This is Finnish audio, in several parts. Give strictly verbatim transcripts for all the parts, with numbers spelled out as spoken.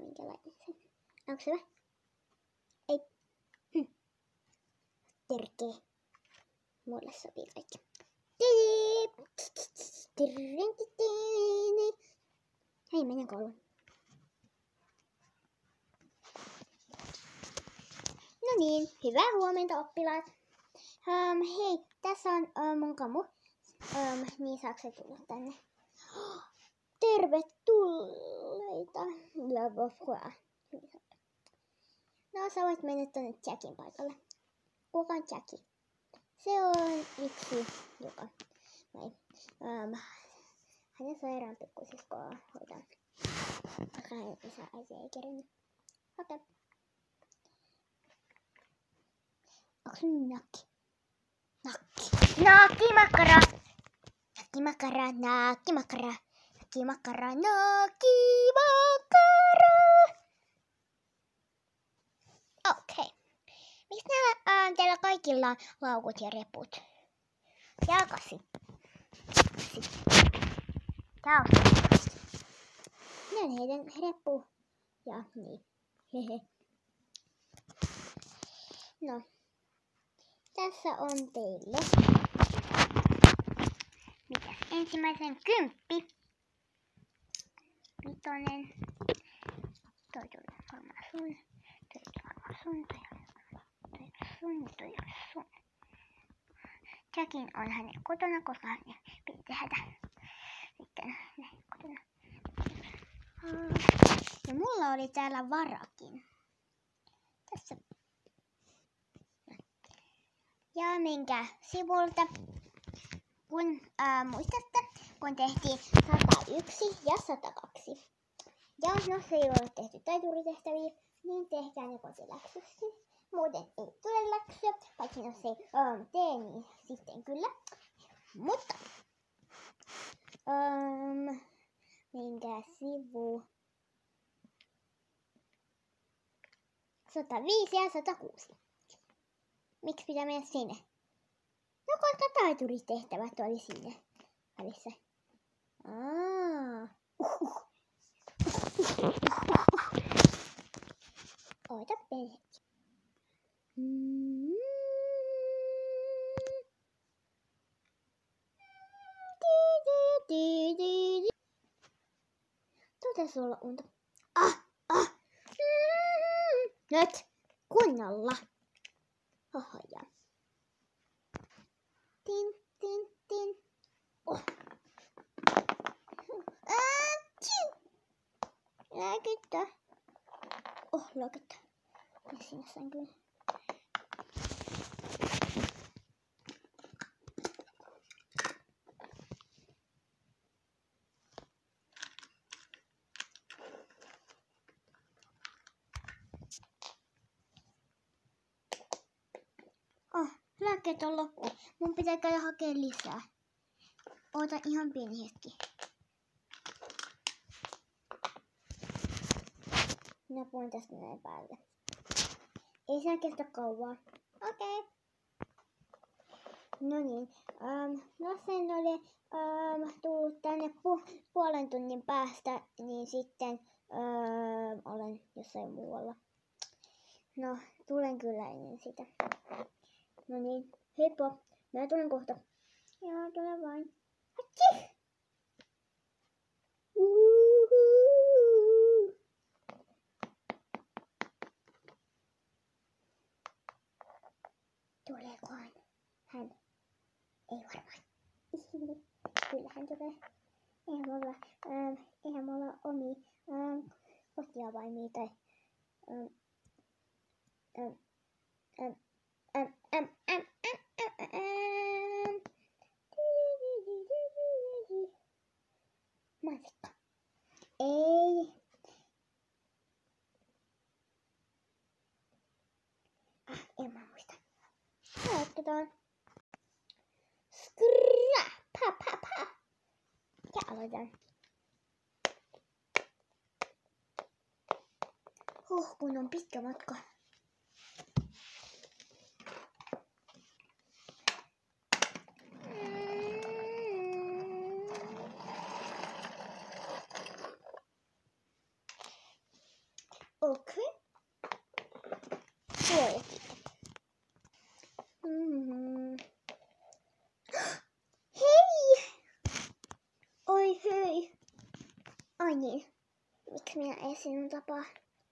minkälainen se. Onko se hyvä? Ei. Hm. Törkeä. Mulle sopii kaikki. Hei, menen kouluun. No niin, hyvää huomenta oppilaat. Um, hei, tässä on uh, mun kamu. Um, niin saako se tulla tänne? Tervetulleita. No, sä voit mennä tonne Jackin paikalle. Kuka on Jacki? Se on yksi, joka vai, um, hänen sairaan pikkusiskoa hoitaa. Vaikka hän isä äiti ei kerennyt. Okei. Okay. Onko sun nakki? Nakki. Nakkimakkara. Nakkimakkara, nakkimakkara. Nakkimakkara, nakkimakkara. Okei. Okay. Miksi näillä äh, teillä kaikilla on laukut ja reput? Jalkasi. Tää on se. Nää on heidän reppu. Ja niin. Hehe. No. Tässä on teille. Mitäs? Ensimmäisen kymppi. Vitonen. Toi tuli varmaan sun. Toi tuli varmaan sun. Toi oli sun. Toi oli sun. Jackin on hänen kotona, koska hän piti tehdä sitten näin kotona. Ja mulla oli täällä varakin. Tässä. Ja minkä sivulta, kun ää, muistatte, kun tehtiin sata yksi ja sata kaksi. Ja no se ei ole tehty taituritehtäviä, niin tehdään ne kotiläksyksi. Muuten ei tule läksyä, paitsi jos ei ähm, tee, niin sitten kyllä. Mutta, ähm, minkä sivu? sata viisi ja sata kuusi. Miksi pitää mennä sinne? No koska taituristehtävät oli sinne välissä. Aa. Uhuh. Oota perhetki. Mm. Tuotais olla unta. Ah, ah. Mm. Nyt kunnolla. Hohoja. Tin, tin, tin. Oh. Äätsiu. Lääkettä. Oh, lääkettä. Ja sinä sain kyllä. Oh, lääkkeet on loppu. Mun pitää käydä hakea lisää. Oota ihan pieni hetki. Minä puhun tästä näin päälle. Ei se kestä kauan. Okei. Okay. No niin. Ähm, no sen oli ähm, tullut tänne pu- puolen tunnin päästä, niin sitten ähm, olen jossain muualla. No, tulen kyllä ennen sitä. No niin, heippa. Mä tulen kohta. Joo, tule vain. Hatsi! Uhuhu. Tuleekohan hän? Ei varmaan. Kyllä hän tulee. Eihän mulla, ähm, eihän mulla omi ähm, kotiavaimia tai ähm, ähm, ähm, ähm, ähm, ähm, ähm, ähm, ähm. Mansikka. Ei. Ah, en mä muista. Aloitetaan. Skrrrra, pa, pa, pa. Ja aloitetaan. Huh, kun on pitkä matka. Okei. Okay. Mm-hmm. Hei! Oi hei! Ai niin. Miksi minä ei sinun tapaa?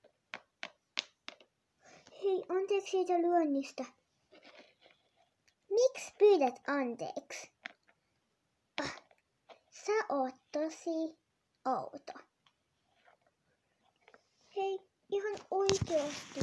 Hei, anteeksi siitä lyönnistä. Miksi pyydät anteeksi? Ah, sä oot tosi outo. Hei, ihan oikeesti.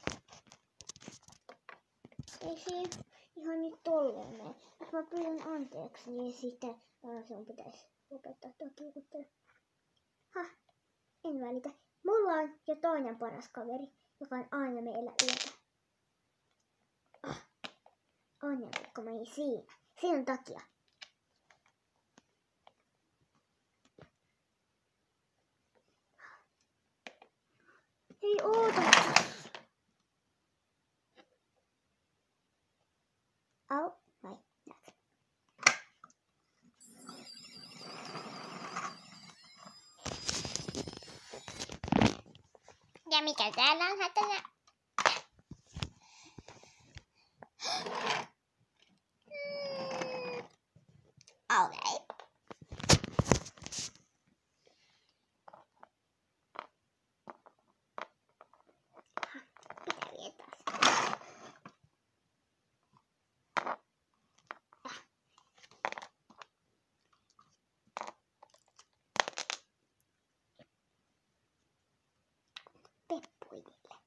Ei se ihan nyt tolleen näin. Jos mä pyydän anteeksi, niin sitten äh, sun pitäisi lopettaa tuo kiukuttelu. Hah, en välitä. Mulla on jo toinen paras kaveri, joka on aina meillä yötä. Ah, onnellikko meni siinä. Sinun takia. Hei, oota! Au, vai, näet. Ja mikä täällä on hätänä? Okei. Okay. Pitää vielä taas. peppuinille.